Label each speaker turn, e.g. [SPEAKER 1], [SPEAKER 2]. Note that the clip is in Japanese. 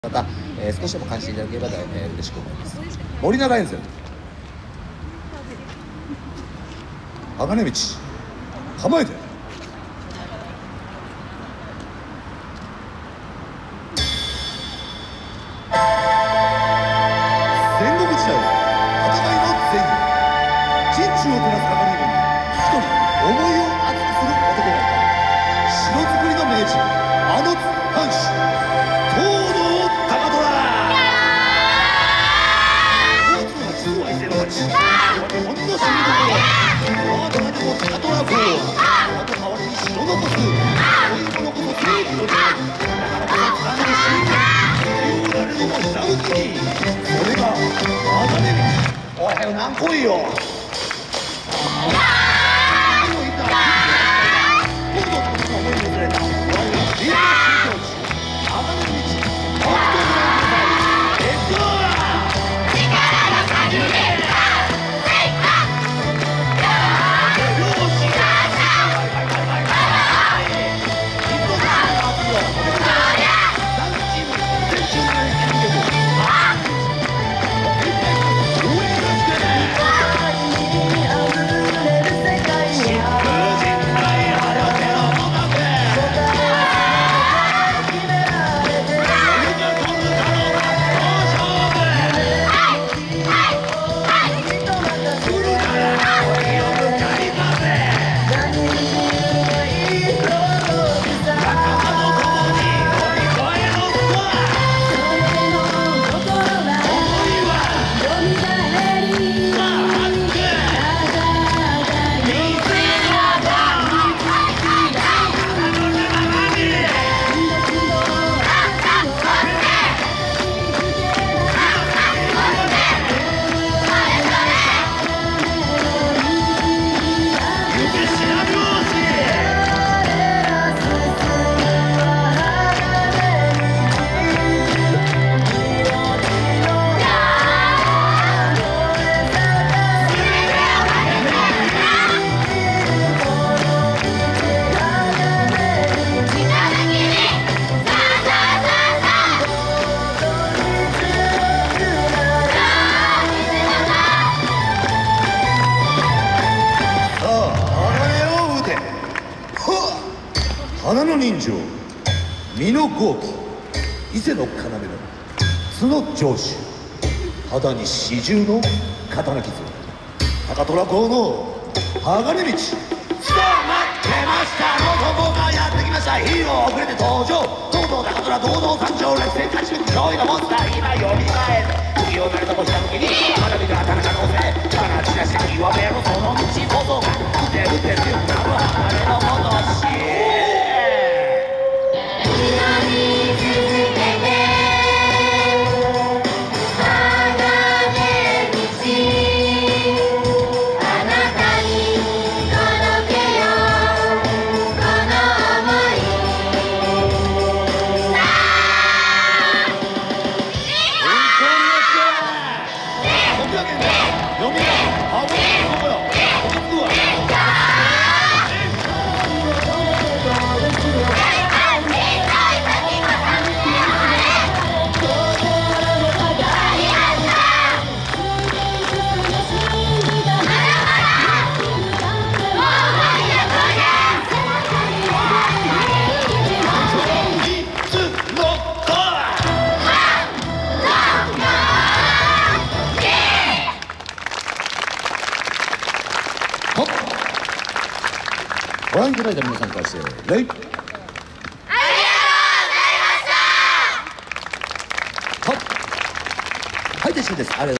[SPEAKER 1] また、少しでも感じていただければ嬉しく思います。森永エンゼル鋼道構えて戦国時代戦いの前夜陣地を照らす鋼に一人思いを熱くする男がいた。城造りの名人あの藩主東堂高虎。大津の実は伊勢の町ほんの知りどころ我が中でも高虎公はその代わりに城残すそういうものこそ正義の時代だからこそ貫く真理言うなれども下請きにそれが鋼道。おいはよ何来いよ。花の人情美濃豪輝伊勢の要の角城主肌に四重の刀傷高虎公の鋼道。さあ待ってました男がやってきました。ヒーロー遅れて登場東堂高虎堂々参上劣勢勝ち抜く驚異のモンスター今よみがえる次をなれたとした時に花火が田中のせ力散らして極めろその道こそが打て強くなる離れのものしご覧いただいた皆さんからして礼。ありがとうございました。はい、撤収です。